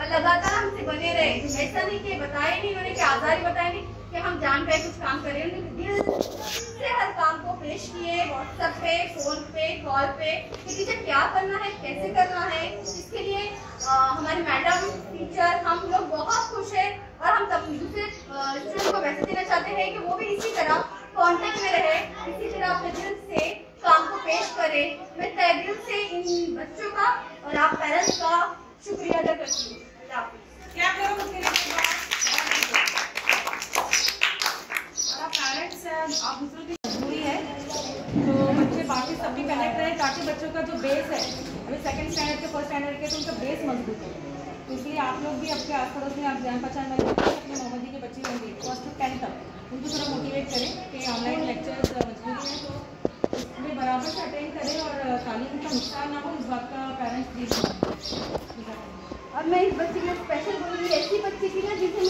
और लगातार हमसे बने रहे। ऐसा नहीं कि बताए नहीं उन्होंने, कि आज़ाद ही बताए नहीं कि हम जान पे कुछ काम कर रहे हैं। दिल से हर काम को पेश किए, व्हाट्सएप पे, फोन पे, कॉल पे, कि टीचर क्या करना है, कैसे करना है। इसके लिए हमारे मैडम, टीचर, हम लोग बहुत खुश हैं। और हम दूसरे स्टूडेंट को मैसेज देना चाहते हैं कि वो भी इसी तरह कांटेक्ट में रहे, इसी तरह अपने दिल से काम को पेश करें। मैं तहे दिल से इन बच्चों का और आप पेरेंट्स का शुक्रिया अदा करती हूँ। क्या करो पेरेंट्स हैं, आप दूसरों की मजबूरी है तो बच्चे बाकी सभी कनेक्ट रहे, ताकि बच्चों का जो बेस है अभी सेकंड स्टैंडर्ड के फर्स्ट स्टैंडर्ड के, तो उनका बेस मजबूत है। तो इसलिए आप लोग भी आपके आस पड़ोस में आप जान पहचान में अपने मोहम्मदी के बच्चे होंगे फर्स्ट टू 10 तक, उनको थोड़ा मोटिवेट करें कि ऑनलाइन लेक्चर्स मजबूरी है तो इसमें बराबर से अटेंड करें और तालीम का नुकसान ना हो, इस बात का पेरेंट्स भी। अब मैं इस बच्चे के स्पेशल बोलूँगी, ऐसी बच्ची थी ना जिसे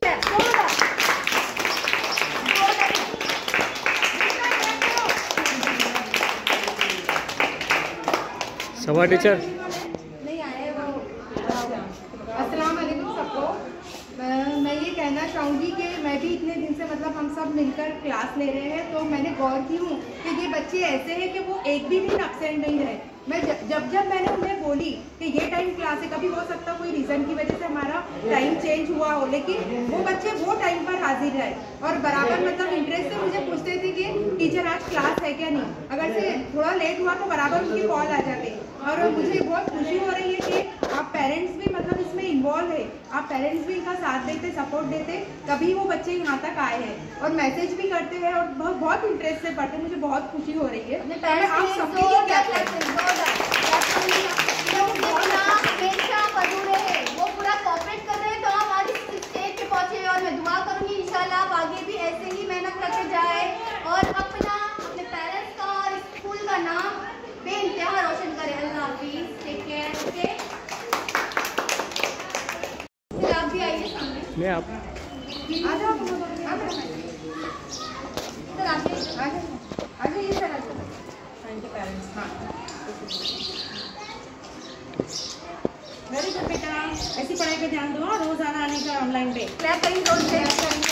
सवा टीचर नहीं आए वो। अस्सलाम वालेकुम सबको। मैं ये कहना चाहूँगी कि मैं भी इतने दिन से मतलब हम सब मिलकर क्लास ले रहे हैं, तो मैंने गौर की हूँ कि ये बच्चे ऐसे हैं कि वो एक भी दिन एब्सेंट नहीं रहे। मैं जब मैंने उन्हें बोली कि ये टाइम क्लास है, कभी हो सकता कोई रीज़न की वजह से हमारा टाइम चेंज हुआ हो, लेकिन वो बच्चे वो टाइम पर हाजिर रहे और बराबर मतलब इंटरेस्ट से मुझे पूछते थे कि टीचर आज क्लास है क्या नहीं। अगर से थोड़ा लेट हुआ तो बराबर उनकी कॉल आ जाती। और मुझे बहुत खुशी हो रही है कि आप पेरेंट्स भी मतलब इसमें इन्वॉल्व है, आप पेरेंट्स भी इनका साथ देते, सपोर्ट देते, तभी वो बच्चे यहाँ तक आए हैं और मैसेज भी करते हैं और बहुत इंटरेस्ट से पढ़ते। मुझे बहुत खुशी हो रही है। आप सबके लिए क्या वो पूरा कॉपरेट कर रहे हैं तो हम आज इस स्टेज पे पहुंचे। और मैं दुआ करूंगी इंशाल्लाह आप आगे भी ऐसे ही मेहनत करते जाए और अपने पेरेंट्स का और स्कूल का नाम बेइंतहा रोशन करें। अल्लाह हाफिज़, टेक केयर। ओके, आप भी आइए सामने। नहीं आप आ जाओ सर, आप आ जाइए सर। पेरेंट्स हाँ वेरी गुड बेटा, ऐसी पढ़ाई पे ध्यान दो, रोज आना आने का ऑनलाइन पे। क्लैप करेंगे।